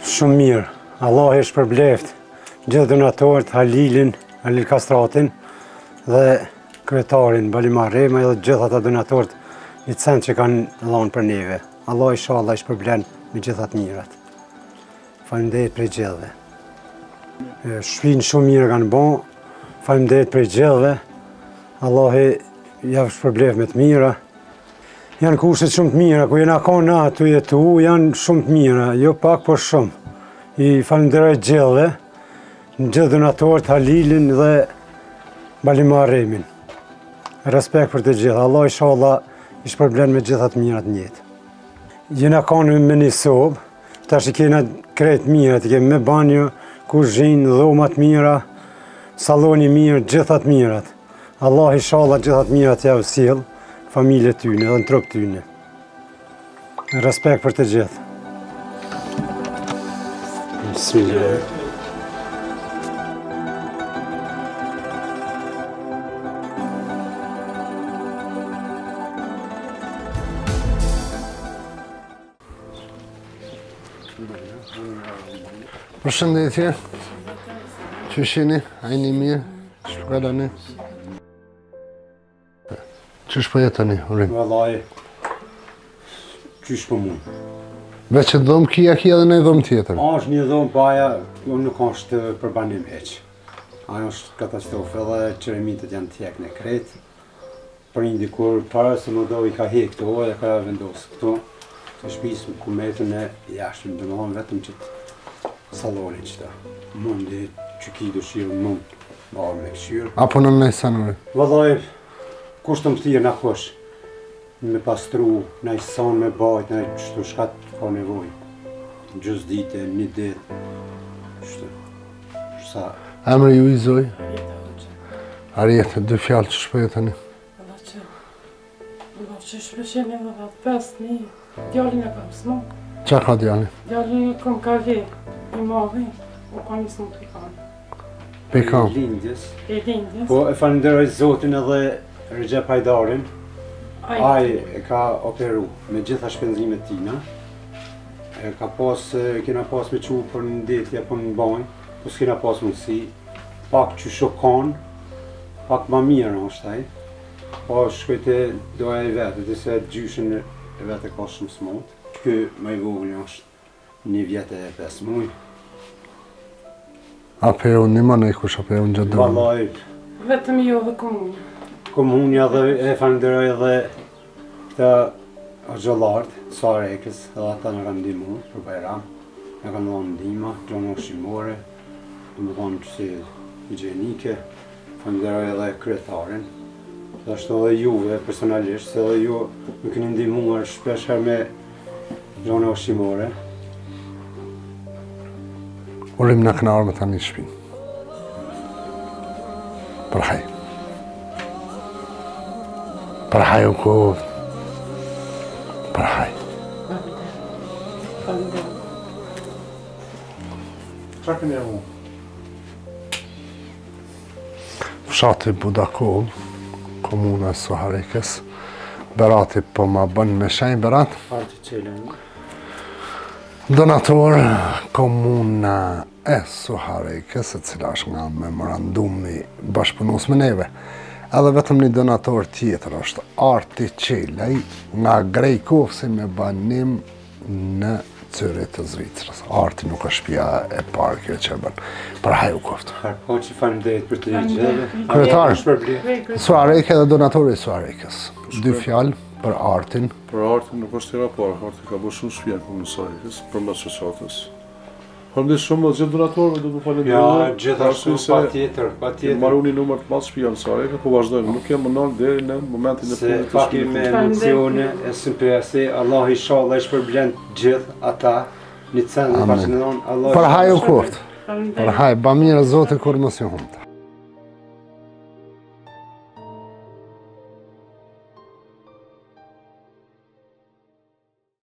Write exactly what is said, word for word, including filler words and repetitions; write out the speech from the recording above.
Shumë mirë. Allah e shperblefte gjithë donatorët, Halilin, Halil Kastratin dhe kryetarin Ballkanit dhe gjithë ata donatorët një cent që kanë dhënë për neve. Allah inshallah i shpërblen me gjithë ato mirat. Faleminderit për gjithëve. Shpinë shumë mirë kanë bën. Faleminderit për gjithëve. Allah ja shpërblef me të mira. Janë kushtet shumë të mira, ku jena ka na të jetu, janë shumë të mira, jo pak, por shumë. I falenderoj gjithëve, gjithë donatorët, Halilin dhe Ballkanit. Respekt për të gjithë. Allah inshallah i shpërblen me gjitha të mirat në jetë. Jena kanë me një sobë, tash i kena krejt mirat, i kemi me banjo, kuzhinë, dhomat mira, saloni mirë, gjitha të mirat. Allah inshallah gjitha të mirat ja u sjell familje tyne dhe në trup tyne. Respekt për të gjithë. Bismillah. Përshëndetje, qëshini, ajni mirë, shpëkalani. Qësh po jetani, urim? Vallaj, qysh po mund. Veç e dhomë kia kia dhe në dhomë tjetër? Ashtë një dhomë paja, unë nuk është përbanim heq. Ajo është katastrofë edhe qeremitët janë tjek në kretë. Për një dikur para se më do i ka hek këto dhe ka vendosë këto. Të shpisë ku metën e jashtëm, dhe më honë vetëm që të saloni qëta. Mundi që ki dëshirë mund marrë me këshirë. Apo në në sanore? Vëllaj, kusht të më thirë në kush. Me pastru, në i sanë me bajt, në i qështu shkat ka nevoj. Gjës dite, një dit. Qështu. Sa... Emre ju i zoj? Arjetë, dë fjallë që shpëjetani? Vëlla që... Vëlla që shpësheni vëlla të pesë një. Djallin e kam s'mo. Qa ka djallin? Djallin e kam ka le. I madhi, u ka një s'mo pikan. Pikan? E lindjes. E lindjes. Po e falenderoj Zotin edhe Recep Hajdarin. Ai e ka operu me gjitha shpenzimet tina. E ka pas, kena pas me qu për në detja për në banjë, po s'kena pas mundësi. Pak që shokon, pak ma mirë është ai. Po shkojte doja i vetë, dhe se gjyshen e vetë ka shumë smut. Ky më i vogël është një vjetë e pesë muj. Aperu një më në i kush aperu në gjithë dërmë? Valaj. Vetëm jo dhe komunja. Komunja dhe e falenderoj edhe këta xhollartë, Sarekës, edhe ata në kanë ndihmu për Bajram. Në kanë dhënë ndihma, gjona ushqimore, dhe më thonë që si higjienike. Falenderoj edhe kryetarin. Dhe ashtu edhe juve personalisht, se edhe ju më keni ndihmuar shpesh herë me gjona ushqimore. Urim në kënarë me ta një shpinë. Përhaj. Përhaj u kohë. Përhaj. Qa kënë e mu? Fshati Budakov, komuna e Suharekës. Berati po ma bën me shenjë, Berat? Parti qelen. Donator, komuna e Suharekës, e cila është nga memorandumi bashkëpunus me neve. Edhe vetëm një donator tjetër është Arti Qelej nga Grejkovsi me banim në Cyrit të Zvicrës. Arti nuk është shtëpia e parë kjo që e bën. Për haju koftë. Po që falenderit për të gjithëve. Kryetar, Suareke dhe donatori i Suarekës. Dy fjalë për Artin. Për Artin nuk është tira parë, Arti ka bërë shumë shtëpia në komunë Suarekës, për mes shoqatës. Falenderoj shumë dhe gjithë donatorëve do të falenderoj. Ja, gjithashtu patjetër, patjetër. Marruni numër të madh shtëpia në Suarekë, po vazhdojmë, nuk kemë ndonjë deri në momentin e punës. Se pak me emocione e sympatise, Allah inshallah i shpërblen gjithë ata në cendër bashkëndon, Allah. Për haju koftë. Për haj, ba mirë Zoti kur mos ju humte.